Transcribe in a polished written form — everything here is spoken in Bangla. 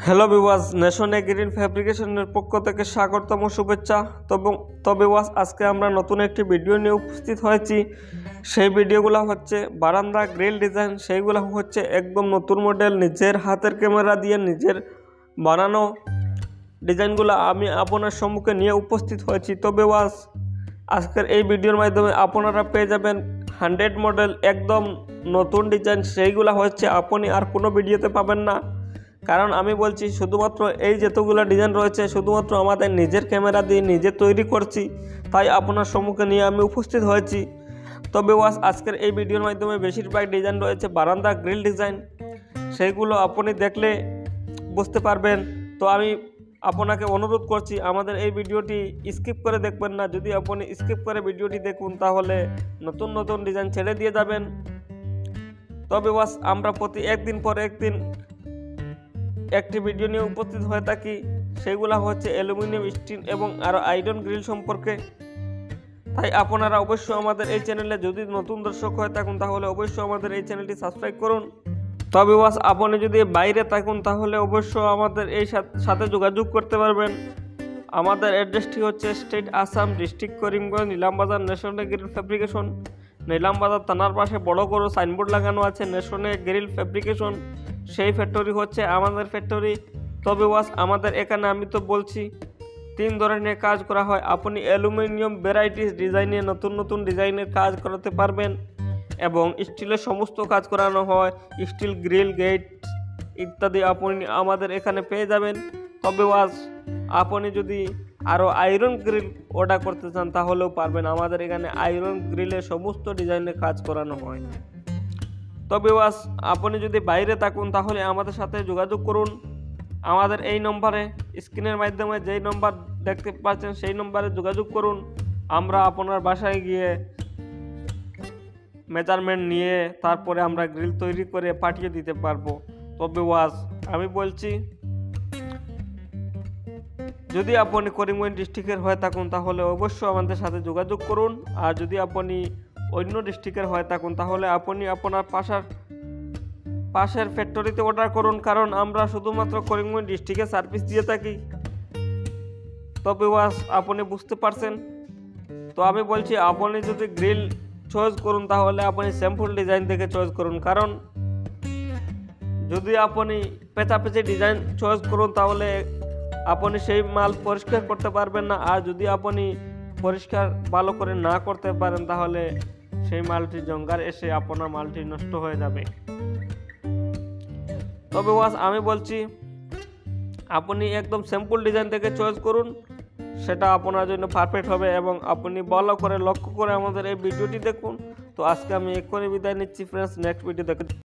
হ্যালো ভিউয়ার্স, নেশন গ্রিন ফ্যাব্রিকেশনের পক্ষ থেকে স্বাগতম শুভেচ্ছা। তবে ভিউয়ার্স, আজকে আমরা নতুন একটি ভিডিও নিয়ে উপস্থিত হয়েছি। সেই ভিডিওগুলো হচ্ছে বারান্দা গ্রিল ডিজাইন। সেইগুলো হচ্ছে একদম নতুন মডেল, নিজের হাতের ক্যামেরা দিয়ে নিজের বানানো ডিজাইনগুলো আমি আপনার সম্মুখে নিয়ে উপস্থিত হয়েছি। তবে ভিউয়ার্স, আজকের এই ভিডিওর মাধ্যমে আপনারা পেয়ে যাবেন 100 মডেল একদম নতুন ডিজাইন। সেইগুলো হচ্ছে আপনি আর কোনো ভিডিওতে পাবেন না। কারণ আমি বলছি, শুধুমাত্র এই যতগুলো ডিজাইন রয়েছে শুধুমাত্র আমাদের নিজের ক্যামেরা দিয়ে নিজে তৈরি করছি, তাই আপনার সম্মুখে নিয়ে আমি উপস্থিত হয়েছি। তবে আজকের এই ভিডিওর মাধ্যমে বেশিরভাগ ডিজাইন রয়েছে বারান্দা গ্রিল ডিজাইন। সেইগুলো আপনি দেখলে বুঝতে পারবেন। তো আমি আপনাকে অনুরোধ করছি, আমাদের এই ভিডিওটি স্কিপ করে দেখবেন না। যদি আপনি স্কিপ করে ভিডিওটি দেখুন তাহলে নতুন নতুন ডিজাইন ছেড়ে দিয়ে যাবেন। তবে আমরা প্রতি একদিন পর একদিন একটি ভিডিও নিয়ে উপস্থিত হয়ে থাকি। সেগুলো হচ্ছে অ্যালুমিনিয়াম, স্টিল এবং আরও আয়রন গ্রিল সম্পর্কে। তাই আপনারা অবশ্যই আমাদের এই চ্যানেলে যদি নতুন দর্শক হয়ে থাকুন তাহলে অবশ্যই আমাদের এই চ্যানেলটি সাবস্ক্রাইব করুন। তবে আপনি যদি বাইরে থাকুন তাহলে অবশ্যই আমাদের এই সাথে যোগাযোগ করতে পারবেন। আমাদের অ্যাড্রেসটি হচ্ছে state Assam, district Karimganj, Nilambazar, nation grill fabrication. Nilambazar থানার পাশে বড় করে সাইনবোর্ড লাগানো আছে নেশন গ্রিল ফ্যাব্রিকেশন। সেই ফ্যাক্টরি হচ্ছে আমাদের ফ্যাক্টরি। তবে আমাদের এখানে আমি তো বলছি 3 ধরনের কাজ করা হয়। আপনি অ্যালুমিনিয়াম ভ্যারাইটিস ডিজাইনে নতুন নতুন ডিজাইনের কাজ করাতে পারবেন এবং স্টিলের সমস্ত কাজ করানো হয়। স্টিল গ্রিল, গেট ইত্যাদি আপনি আমাদের এখানে পেয়ে যাবেন। তবে আপনি যদি আরও আয়রন গ্রিল অর্ডার করতে চান তাহলেও পারবেন। আমাদের এখানে আয়রন গ্রিলের সমস্ত ডিজাইনের কাজ করানো হয়। তবে আপনি যদি বাইরে থাকুন তাহলে আমাদের সাথে যোগাযোগ করুন। আমাদের এই নম্বরে, স্ক্রিনের মাধ্যমে যেই নম্বর দেখতে পাচ্ছেন সেই নম্বরে যোগাযোগ করুন। আমরা আপনার বাসায় গিয়ে মেজারমেন্ট নিয়ে তারপরে আমরা গ্রিল তৈরি করে পাঠিয়ে দিতে পারবো। তবে আমি বলছি, যদি আপনি করিমগঞ্জ ডিস্ট্রিক্টের হয়ে থাকুন তাহলে অবশ্যই আমাদের সাথে যোগাযোগ করুন। আর যদি আপনি অন্য ডিস্ট্রিক্টের হয়ে থাকুন তাহলে আপনি আপনার পাশের ফ্যাক্টরিতে অর্ডার করুন। কারণ আমরা শুধুমাত্র করিমগঞ্জ ডিস্ট্রিক্টে সার্ভিস দিয়ে থাকি। তবে আপনি বুঝতে পারছেন। তো আমি বলছি, আপনি যদি গ্রিল চয়েস করুন তাহলে আপনি স্যাম্পল ডিজাইন থেকে চয়েস করুন। কারণ যদি আপনি পেঁচাপেচি ডিজাইন চয়েস করুন তাহলে আপনি সেই মাল পরিষ্কার করতে পারবেন না। আর যদি আপনি পরিষ্কার ভালো করে না করতে পারেন তাহলে সেই মালটি জঙ্গার এসে আপনার মালটি নষ্ট হয়ে যাবে। তবে আমি বলছি, আপনি একদম সিম্পল ডিজাইন থেকে চয়েস করুন, সেটা আপনার জন্য পারফেক্ট হবে। এবং আপনি ভালো করে লক্ষ্য করে আমাদের এই ভিডিওটি দেখুন। তো আজকে আমি এক্ষুনি বিদায় নিচ্ছি ফ্রেন্ডস, নেক্সট ভিডিও দেখুন।